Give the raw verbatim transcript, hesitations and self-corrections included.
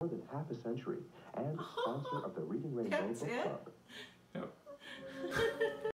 than half a century and sponsor of the Reading Rainbow That's Book it? Club.